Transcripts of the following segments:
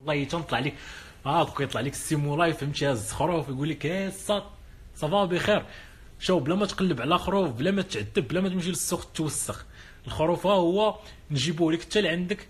والله تنطلع لك دوك يطلع لك السيمولاي فهمتي، هاز خروف يقول لك ايه صافا بخير. شوف بلا ما تقلب على خروف، بلا ما تعذب، بلا ما تمشي للسوق توسخ، الخروف ها هو نجيبوه لك حتى لعندك.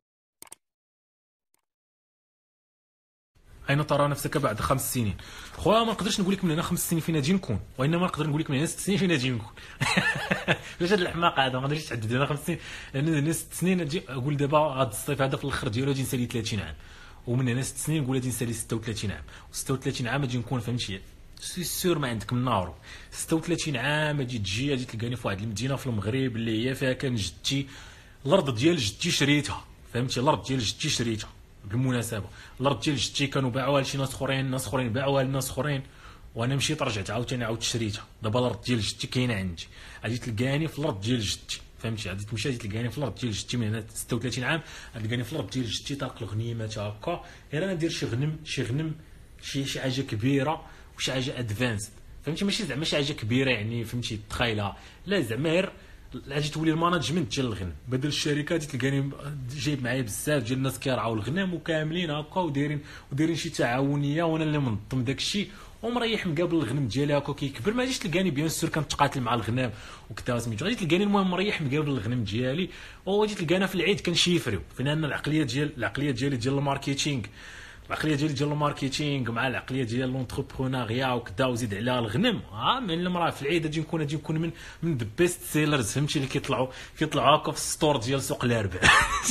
اين ترى نفسك بعد 5 سنين؟ خويا ما نقدرش نقول لك من هنا 5 سنين فين غادي نكون، وانما نقدر نقول لك من هنا 6 سنين فين غادي نكون. علاش هاد الحماقه هذا ما نقدرش تحدد هنا 5 سنين، لان هنا 6 سنين نجي نقول دابا هاد الصيف هذا في الاخر ديالو غادي نسالي 30 عام، ومن هنا 6 سنين نقول غادي نسالي 36 عام، و36 عام غادي نكون فهمتي سي سور ما عندك من نارو. 36 عام غادي تلقاني في واحد المدينه في المغرب اللي هي فيها كان جدتي، الارض ديال جدتي شريتها فهمتي، الارض ديال جدتي شريتها بالمناسبه، الارض ديال جدتي كانوا باعوها لشي ناس اخرين، ناس اخرين باعوها لناس اخرين، وانا مشيت رجعت عاود شريتها. دابا الارض ديال جدتي كاينه عندي، غادي تلقاني في الارض ديال جدتي فهمتي، غادي تمشي تلقاني في الارض ديال جدتي من هنا 36 عام، غادي تلقاني في الارض ديال جدتي طاق الغنيمات هكا، غير انا ندير شي غنم شي حاجه كبيره وشي حاجه ادفانس فهمتي، ماشي زعما شي حاجه كبيره يعني فهمتي تخايلها، لا زعما غير غادي تولي الماناجمنت ديال الغنم بدل الشركه، غادي تلقاني جايب معايا بزاف ديال الناس كيرعاو الغنم وكاملين هكا ودايرين شي تعاونيه، وانا اللي منظم داك الشيء ومريح مقابل الغنم ديالي هكا كيكبر. ما غاديش تلقاني بيان سور كنتقاتل مع الغنم وكذا سميتو، غادي تلقاني المهم مريح مقابل الغنم ديالي، وغادي تلقانا في العيد كنشيفريو فين ان العقليه ديالي ديال الماركتينغ، العقليه ديال الماركتينغ مع العقليه ديال لونتربرونيا وكذا، وزيد عليها الغنم. من المراه في العيد غادي نكون من ذا بيست سيلرز فهمتي، اللي كيطلعوا هكا في السطور ديال سوق الاربع.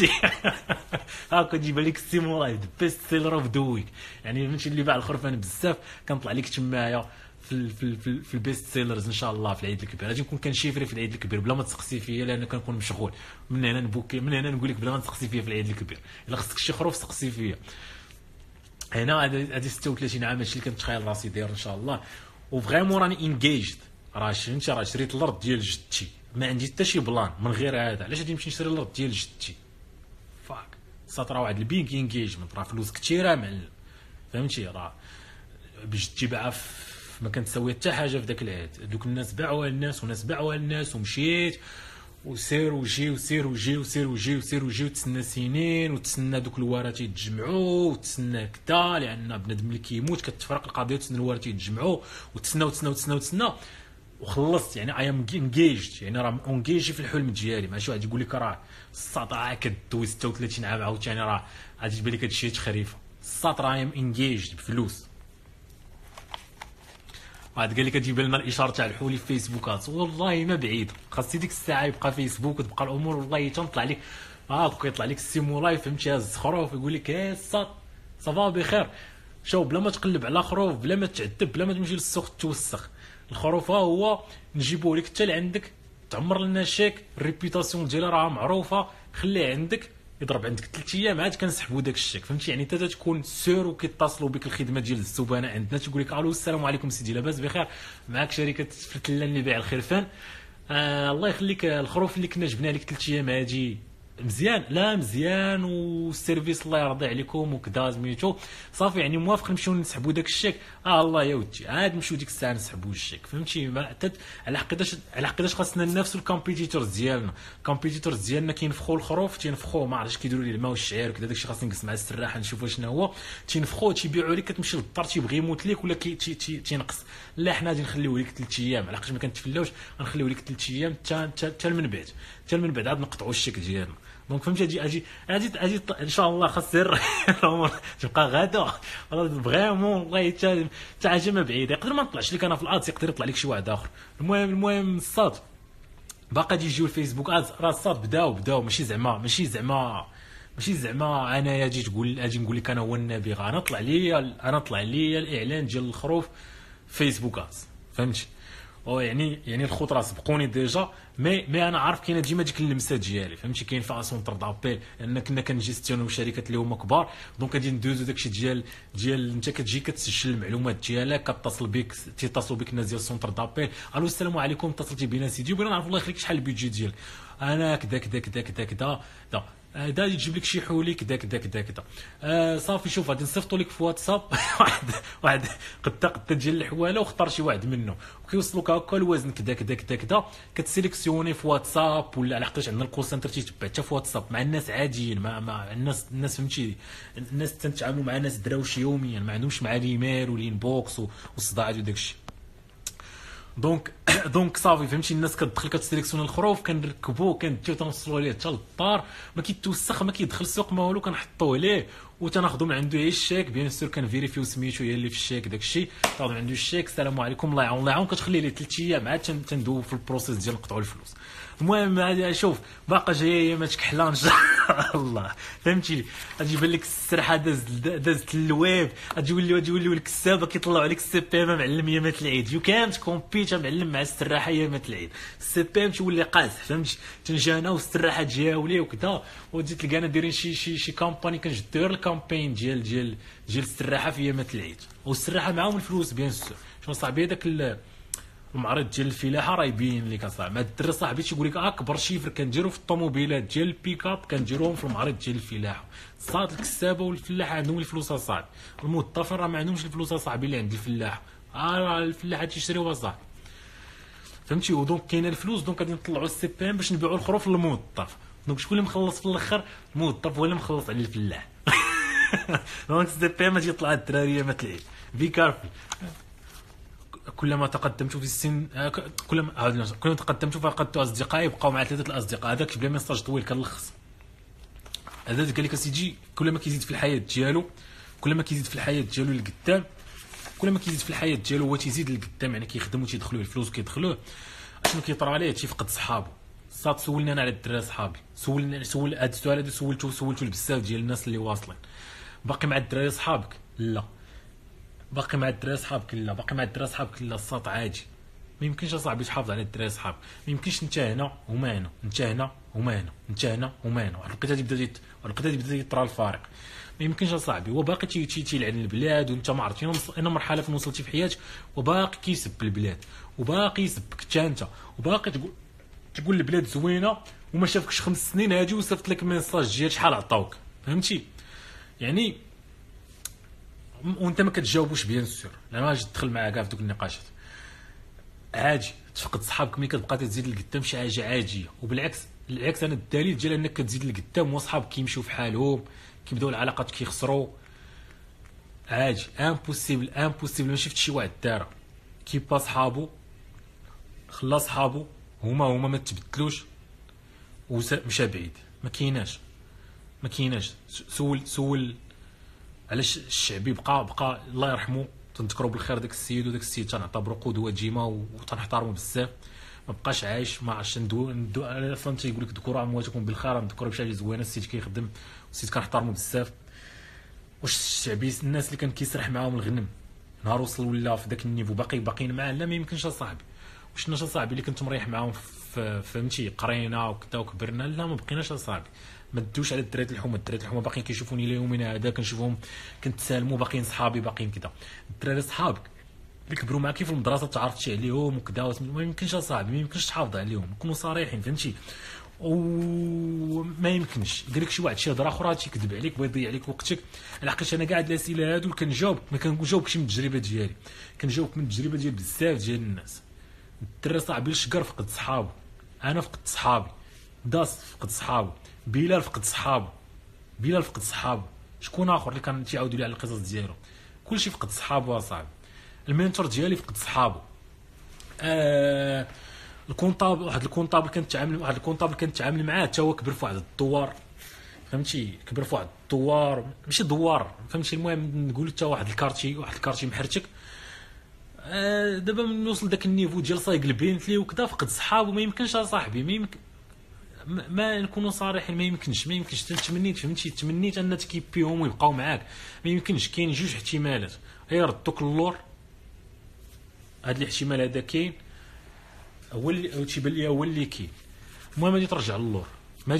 هكا تجيب لك السيمولاي ذا بيست سيلر اوف ذا ويك، يعني فهمتي اللي باع الخرفان بزاف كنطلع لك تمايا في البيست سيلرز ان شاء الله في العيد الكبير. غادي نكون كنشيفري في العيد الكبير بلا ما تسقسي فيا، لان كنكون مشغول. من هنا نقول لك بلا ما تسقسي فيا في العيد الكبير، الا خصك شي خروف سقسي فيا. هنا هادي 36 عام هادشي اللي كنتخيل راسي داير ان شاء الله، وفريمون راني انجيجد. راه شريت الارض ديال جدتي، ما عندي حتى شي بلان من غير هذا. علاش غادي نمشي نشري الارض ديال جدتي؟ فاك صات راه واحد البيك انجيجمنت، راه فلوس كثيره معلم فهمتي، راه بجدتي باعها ما كانت تساوي حتى حاجه في ذاك العهد، دوك الناس باعوها للناس وناس باعوها للناس، ومشيت وسير وجي وتسنى سنين، وتسنى دوك الورث يتجمعوا، وتسنى كدا لان بنادم اللي كيموت كتفرق القضيه، وتسنى الورث يتجمعوا، وتسنى وخلصت. يعني اي ام انجيجد، يعني راه انجيجي في الحلم ديالي. ماشي واحد يقول لك راه الساط كدوي 36 عام عاوتاني راه غادي تبان لك هادشي تخريفه. الساط راه اي ام انجيجد بفلوس. واحد قال لك تجيب لنا الاشاره تاع الحولي في فيسبوكات، والله ما بعيد، خاصني ديك الساعه يبقى فيسبوك وتبقى الامور والله تنطلع لك يطلع لك السيمولاي فهمتي، هاز خروف يقول لك ايه صافا بخير. شوف بلا ما تقلب على خروف، بلا ما تعذب، بلا ما تمشي للسوق توسخ، الخروف ها هو نجيبوه لك حتى لعندك، تعمر لنا شيك، الريبيتاسيون ديالها راه معروفه، خليه عندك يضرب عندك 3 ايام عاد كنسحبوا داك الشيك فهمتي. يعني انت تكون سور وكيتصلوا بك الخدمه ديال الزبناء عندنا تقول لك الو السلام عليكم سيدي لاباس بخير، معاك شركه فرتلان اللي بيع الخرفان، الله يخليك الخروف اللي كنا جبنا لك 3 ايام هادي مزيان، لا مزيان والسيرفيس الله يرضي عليكم وكذا سميتو صافي، يعني موافق نمشيو نسحبوا داك الشيك. الله يا ودي عاد نمشيو ديك الساعه نسحبوا الشيك فهمتي. على حقاش خاصنا ننافسوا الكومبيتيتورز ديالنا. الكومبيتيتورز ديالنا كينفخوا الخروف، تينفخوه ما عرفتش كيديروا ليه الماء والشعير وكذا، داكشي خاصني نجلس مع السراحه نشوفوا شنو هو، تينفخوه تيبيعوا لك، كتمشي للدار تيبغي يموت لك ولا تينقص. لا حنا غادي نخليوه لك 3 ايام، علاش ما كنتفلاوش غنخليوه لك 3 ايام حتى من بعد عاد نقطعوا الشيك ديالنا. دونك فهمتي اجي ان شاء الله خاص سر تبقى غدا فريمون والله حتى حاجه ما بعيده. يقدر ما نطلعش لك انا في الادس، يقدر يطلع لك شي واحد اخر. المهم الصاد باقا يجيو الفيسبوك ادز، راه الصاد بداو ماشي زعما انا اجي نقول لك انا هو النبي. انا طلع لي الاعلان ديال الخروف فيسبوك ادز فهمتي. يعني الخطره سبقوني ديجا، مي انا عارف كاينه ديما ديك اللمسه ديالي فهمتي، كاين فيها سونتر دابيل لان كنا كنجيستيونيو شركات اللي هما كبار، دونك غادي ندوزو داكشي ديال انت كتجي كتسجل المعلومات ديالك، تيتصلوا بك الناس ديال السونتر دابيل، الو السلام عليكم اتصلتي بنا سيدي وبغينا نعرف الله يخليك شحال البيدجي ديالك، انا كذا هذا يجيب لك شي حولي كدا كدا كدا كدا. صافي شوف غادي نصيفطوا لك في واتساب واحد قد ديال الحواله، واختار شي واحد منه وكيوصلوك هكا الوزن كدا كدا كدا كدا. كتسيليكسيوني في واتساب، ولا لحقاش عندنا الكول سنتر تيتبع حتى في واتساب مع الناس عاديين، مع الناس فهمتي، الناس تنتعاملوا مع ناس دراوش يوميا، ما عندهمش مع الايميل والانبوكس والصداعات وداك الشيء. دونك صافي فهمتي، الناس كتدخل كتسيليكسيون الخروف، كنركبوه كنديو تنوصلوا عليه حتى للدار، ما كيتوسخ ما كيدخل السوق ما والو، كنحطوه عليه وتناخذوا من عنده غير الشيك. بيان سور كنفيريفيو سميتو هي اللي في الشيك، داك الشيء تاخذ من عنده الشيك، السلام عليكم الله يعاون الله يعاون، كتخلي ليه 3 ايام عاد تندوب في البروسيس ديال نقطعوا الفلوس. المهم هذه شوف باقا جايه ما تكحلان ان شاء الله، فهمتي. غادي يبان لك السرحه دازت الويب، غادي يوليو لك السابه كيطلعوا عليك السي بي ام معلم يامات العيد، يو كانت كومبيت معلم مع السراحه يامات العيد، السي بي ام تولي قاصح فهمتي، تنجانا والسراحه تجاولي وكذا، وتجي تلقانا دايرين شي كامباني كنجدو غير الكامبين ديال السراحه في يامات العيد، والسراحه معاهم الفلوس بيان سور. شنو صاحبي هذاك المعرض ديال الفلاحه راه يبين لك اصاحبي. هاد الدري صاحبي تيقول لك اكبر شيفر كنديرو في الطوموبيلات ديال البيكاب كنديروهم في المعرض ديال الفلاحه. صاد الكسابه والفلاحه عندهم الفلوس اصاحبي، الموظفين راه ما عندهمش الفلوس اصاحبي اللي عند الفلاحه، راه الفلاحه تيشريوها صاحبي فهمتي. ودونك كاينه الفلوس، دونك غادي نطلعوا السي بي ام باش نبيعوا الخروف للموظف، دونك شكون اللي مخلص في الاخر؟ الموظف هو اللي مخلص على الفلاح. دونك السي بي ام غادي يطلع الدراريه ما تلعب بي كارفي. كلما تقدمت في السن كلما تقدمت فقدت اصدقائي، بقاو مع 3 الاصدقاء. هذاك بلا ميساج طويل كنلخص. هذا قال لك اسيدي كلما كيزيد في الحياه ديالو، كلما كيزيد في الحياه ديالو للقدام، كلما كيزيد في الحياه ديالو هو تيزيد للقدام، يعني كيخدم وتيدخلوا الفلوس وكيدخلوه. اشنو كيطرى عليه؟ تيفقد صحابو. صات سولني انا على الدراري صحابي، سول هذا السؤال هذا سولته لبزاف ديال الناس اللي واصلين. باقي مع الدراري صحابك؟ لا. باقي مع الدراري صحابك؟ لا. باقي مع الدراري صحابك؟ لا. الساط عادي، ما يمكنش اصاحبي تحافظ على الدراري صحابك، ما يمكنش انت هنا هما هنا، انت هنا هما هنا، انت هنا هما هنا، واحد الوقيته تبدا يطرى الفارق. ما يمكنش اصاحبي، هو باقي تيلعن البلاد، وانت ما عرفتي انا مرحله فين وصلتي في حياتك وباقي كيسب البلاد، وباقي يسبك حتى انت، وباقي تقول البلاد زوينه وما شافكش 5 سنين هادي، وصيفط لك ميساج ديال شحال عطاوك فهمتي يعني، وانت ما كتجاوبوش بيان سور، لا ما تدخل معاه كاع في دوك النقاشات. عادي تفقد صحابك، ملي كتبقى تزيد لقدام شي حاجه عاديه، وبالعكس انا الدليل ديال انك كتزيد لقدام وصحابك كيمشيو في حالهم، كيبداو العلاقات كيخسروا. عادي امبوسيبل ما شفت شي واحد دارها كيبا صحابو، خلا صحابو هما ما تبدلوش ومشى بعيد. ما كايناش. سول علاش الشعبي بقى الله يرحمه، تنذكروا بالخير داك السيد، وداك السيد تنعتبروا قدوه ديما وتنحترموا بزاف، ما بقاش عايش. ما عرفتش ندو فهمتي، يقول لك ذكروا امواتكم بالخير، نذكروا بشي حاجه زوينه. السيد كيخدم، السيد كنحترموا بزاف. واش الشعبي الناس اللي كان كيسرح معاهم الغنم نهار وصل ولا في داك النيفو باقيين معاه؟ لا ما يمكنش اصاحبي. واش ناس اصاحبي اللي كنت مريح معاهم فهمتي قرينا وكذا وكبرنا؟ لا ما بقيناش اصاحبي. ما دوش على الدراري الحومه باقيين كيشوفوني ليومنا هذا، كنشوفهم كنتسالموا، باقيين صحابي باقيين كذا. الدراري صحابك اللي كبروا معاك في المدرسه تعرفتي عليهم وكذا، ما يمكنش اصاحبي، ما يمكنش تحافظ عليهم، نكونوا صريحين فهمتي. وما يمكنش قال لك شي واحد شي هضره اخرى تيكذب عليك بغا يضيع عليك وقتك. لحقاش انا كاع هاد الاسئله هادو كنجاوب، ما كنجاوبكش من التجربه ديالي، كنجاوبك من التجربه ديال بزاف ديال الناس. الدري صاحبي الشقر فقد صحابو، انا فقدت صحابي، داس فقد صحابو، بلال فقد صحابو، شكون اخر اللي كان تيعاودوا لي على القصص ديالو؟ كلشي فقد صحابو اصاحبي. المينتور ديالي فقد صحابو. الكونطابل، واحد الكونطابل كنت تعامل معاه حتى هو كبر في واحد الدوار فهمتي، ماشي دوار فهمتي. المهم نقول حتى واحد الكارتي محرتك. دابا من وصل داك النيفو ديال صايق البنتلي وكذا فقد صحابو. ما يمكنش اصاحبي، ما يمكن، ما نكونوا صريحين، ما يمكنش تمنيت ان تكيبيهم ويبقاو معاك، ما يمكنش. كاين 2 احتمالات، غير ردوك اللور. هاد الاحتمال هذا كاين، هو اللي تيبان لي هو اللي كاين. المهم غادي ترجع للور، ما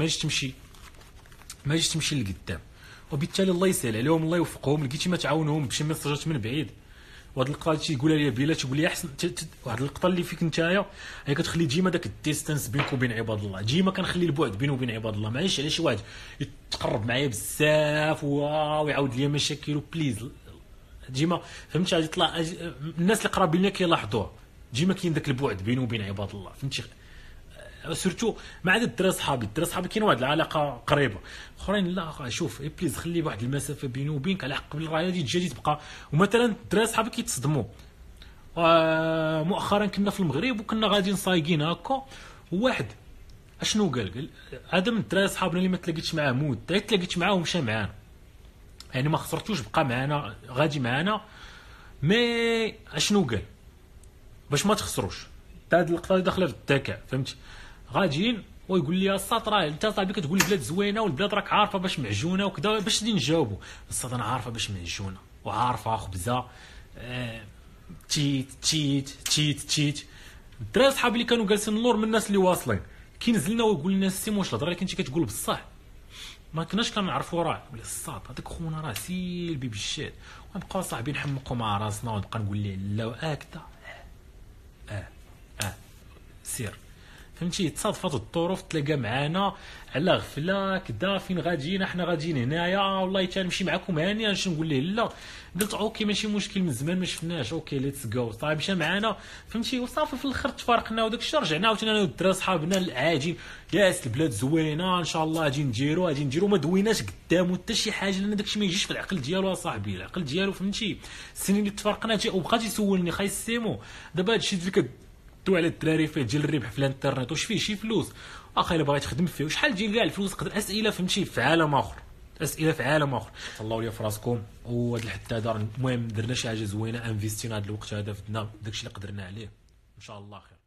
غاديش تمشي لقدام. وبالتالي الله يسهل عليهم، الله يوفقهم. لقيتي ما تعاونهم بشي ميساجات من بعيد، وهاد اللقطه هادشي يقولها لي بلال، تقول لي احسن واحد اللقطه اللي فيك نتايا هي كتخلي ديما داك الديستانس بينك وبين عباد الله، ديما كنخلي البعد بيني وبين عباد الله. معليش على شي واحد يتقرب معايا بزاف واو ويعاود لي مشاكل بليز ديما فهمتي غادي يطلع الناس اللي قرابين ليا كيلاحظوها، ديما كاين داك البعد بيني وبين عباد الله فهمتي. سورتو مع هاد الدراري صحابي كاين واحد العلاقه قريبه، اخرين لا شوف بليز خلي واحد المسافه بيني وبينك على حق راه غادي تجي تبقى. ومثلا الدراري صحابي كيتصدموا مؤخرا كنا في المغرب وكنا غاديين صايقين هكا وواحد اشنو قال هذا من الدراري صحابنا اللي ما تلاقيتش معاه مده، تلاقيت معاه ومشى معانا يعني ما خسرتوش بقى معانا غادي معانا. مي اشنو قال باش ما تخسروش هاد اللقطه اللي داخله في الذكاء فهمتي، غاديين ويقول لي الساط راه انت صاحبي كتقول البلاد زوينه والبلاد راك عارفه باش معجونه وكذا، باش ندير نجاوبوا الساط انا عارفه باش معجونه وعارفه خبزه تيت تيت تيت تيت. الدراري صحابي اللي كانوا جالسين اللور من الناس اللي واصلين كينزلنا ويقول لنا السيم واش الهضره اللي كنتي كتقول بصح ما كناش كنعرفوا راه ولا الساط هذاك خونا راه سيلبي بالشات، ونبقاو صاحبي نحمقوا مع راسنا ونبقى نقول ليه لا هكذا سير فهمتي. تصادفات الظروف تلاقى معانا على غفله كذا فين غاديين احنا غاديين هنايا والله تنمشي معكم هاني اش نقول ليه لا، قلت اوكي ماشي مشكل من زمان ما شفناش اوكي ليتس جو صافي مشى معانا فهمتي وصافي. في الاخر تفارقنا وداك الشيء رجعنا عاوتاني انا والدراري صحابنا العاجين ياس البلاد زوينه ان شاء الله غادي نديرو ما دويناش قدامو حتى شي حاجه لان داك الشيء ما يجيش في العقل ديالو اصاحبي، العقل ديالو فهمتي. السنين اللي تفارقنا وبقى تيسولني خاي السيمو دابا هادشي اللي دو على الدراري فيه ديال الربح في الانترنت واش فيه شي فلوس اخي الا بغيت تخدم فيه وشحال ديال كاع الفلوس تقدر اسئله فهمتي في عالم اخر اسئله في عالم اخر. تهلاو ليا في راسكم وهاد الحد هذا المهم درنا شي حاجه زوينه انفيستينا هذا الوقت هذا في داكشي اللي قدرنا عليه ان شاء الله خير.